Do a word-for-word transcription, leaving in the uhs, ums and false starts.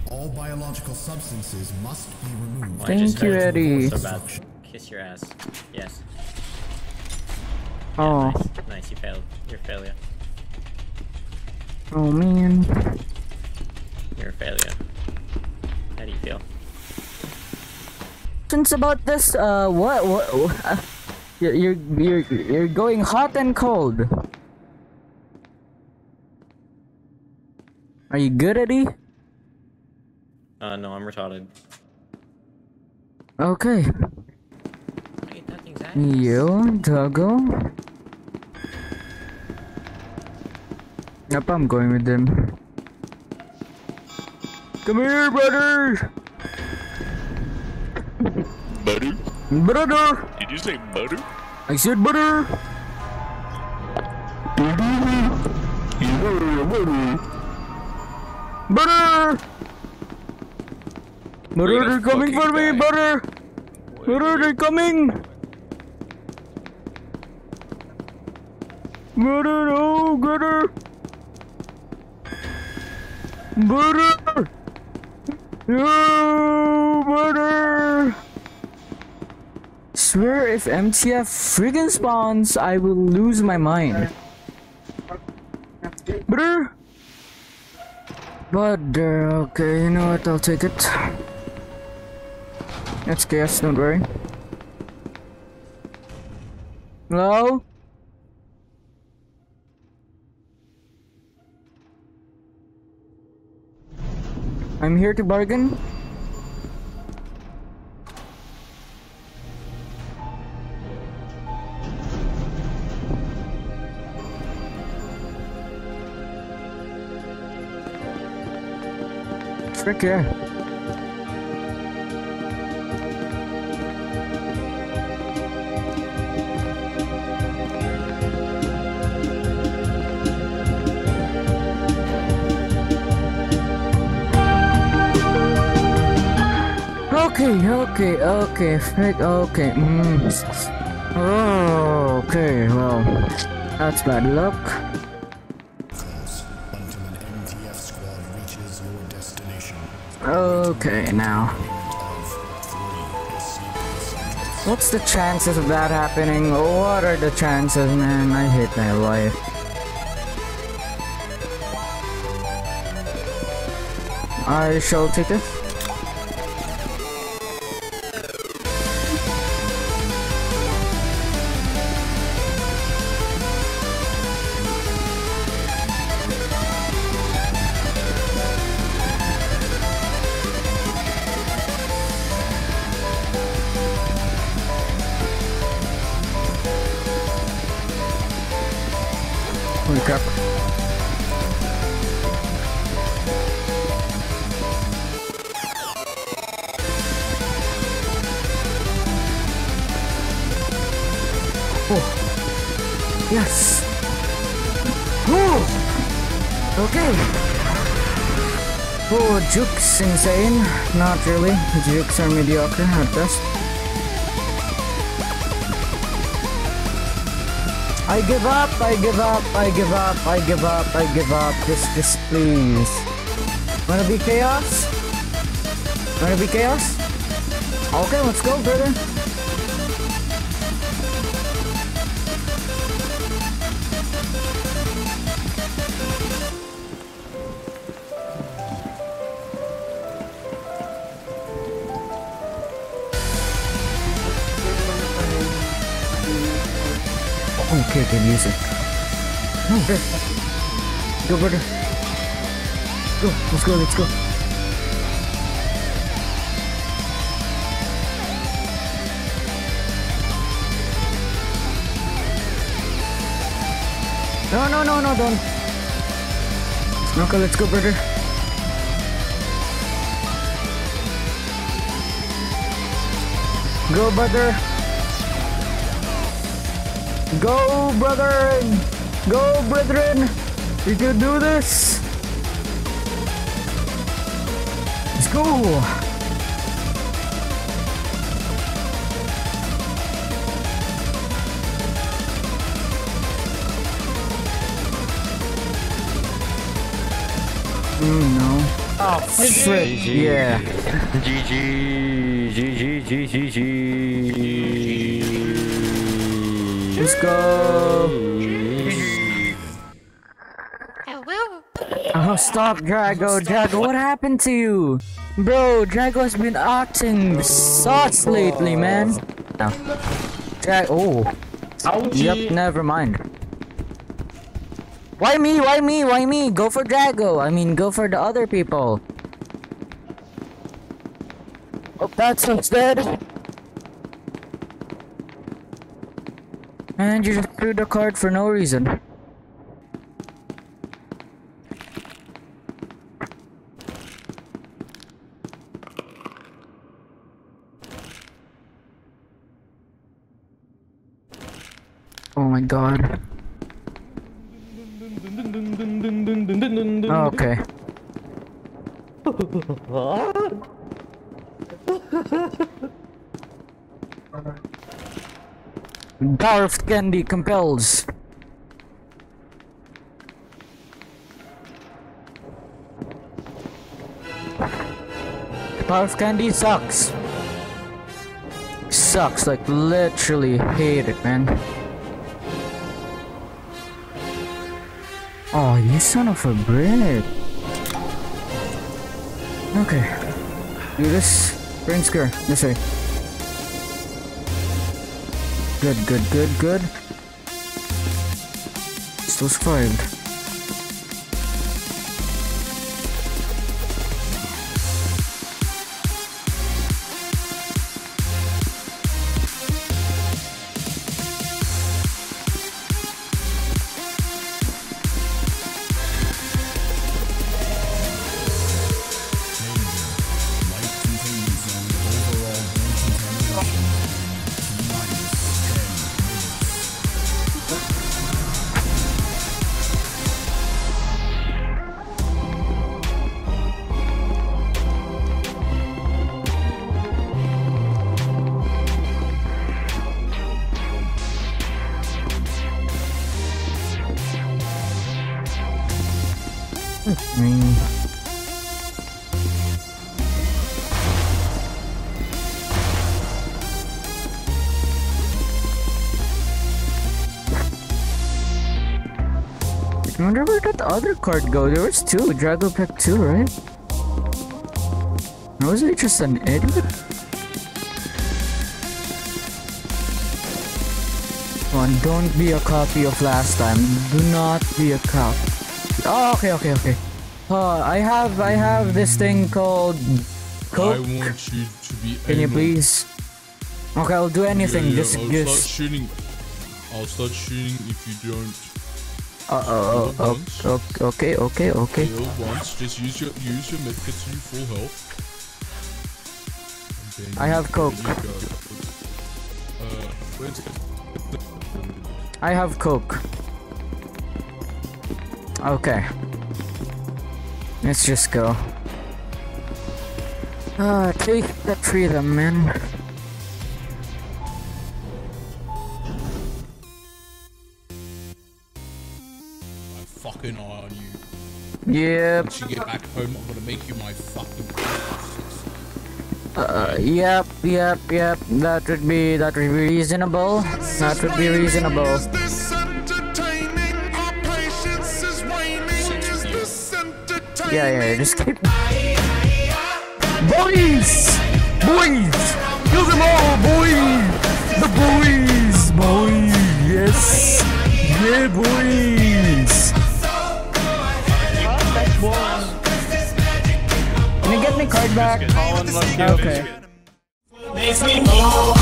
All biological substances must be removed. Thank you, Eddie. So bad. Kiss your ass. Yes. Yeah, Oh. Nice. Nice, you failed. You're a failure. Oh man. You're a failure. How do you feel? Questions about this? Uh, what? What? what uh, you're you're you're you're going hot and cold. Are you good, Eddie? Uh, no, I'm retarded. Okay. Wait, that thing's ass. You, Doggo. Yep, I'm going with them. Come here, brother. Butter? Brother. Did you say butter? I said butter. Butter. Butter, they're coming for me, butter. Butter, they're coming. Butter, oh, butter. Butter. No, butter. Swear if M T F friggin' spawns, I will lose my mind. Butter. Butter, okay, you know what, I'll take it. That's chaos, don't worry. Hello? I'm here to bargain. Frick yeah. Okay, okay, okay, frick, okay, mm. Oh, okay, well, that's bad luck. Until an M T F squad reaches your destination. Okay, now. What's the chances of that happening? What are the chances, man? I hate my life. I shall take it. Holy crap. Oh. Yes. Oh. Okay. Oh, Juke's insane. Not really. Jukes are mediocre at best. I give up, I give up, I give up, I give up, I give up. Just, just please. Wanna be chaos? Wanna be chaos? Okay, let's go, brother. Okay, good music. Okay. Go, brother. Go, let's go, let's go. No, no, no, no, don't. Okay, let's go, brother. Go, brother. Go, brethren! Go, brethren! We can do this! Let's go! Mm, no. Oh, shit. Yeah. G G. G G. G G. G. Let's go. Oh, stop, Drago. Drago, what happened to you? Bro, Drago has been acting sus lately, man. No. Drag. Oh. Ouchie. Yep, never mind. Why me? Why me? Why me? Go for Drago. I mean, go for the other people. Oh, that's what's dead. And you just threw the card for no reason. Oh my god. Okay. Barf candy compels. Barf candy sucks. Sucks, like literally hate it, man. Oh, you son of a brick. Okay. Do this. Bring Sker. This way. Good, good, good, good. Still survived. I mean, I wonder where did the other card go? There was two. Drago picked two, right? Or was it just an idiot? Come on, don't be a copy of last time. Do not be a copy. Oh, okay, okay, okay. Uh, I have, I have this thing called Coke. I want you to be. Can you anal. please? Okay, I'll do anything. Yeah, yeah, just, I'll just. start shooting. I'll start shooting if you don't. Uh oh, oh, once. oh, okay, okay, okay. Heal once. Just use your use your medkit to your full health. And then I have Coke. there you go. Uh, where's it? I have Coke. Okay. Let's just go. Ah, take the freedom, man. My fucking eye on you. Yep. Once you get back home, I'm gonna make you my fucking. Uh, yep, yep, yep. That would be, that would be reasonable. That would be reasonable. Yeah, yeah, just keep. Boys! Boys! Kill them all, boys! The boys! Boys! Yes! Yeah, boys! Can you get me card back? Okay. Makes me move.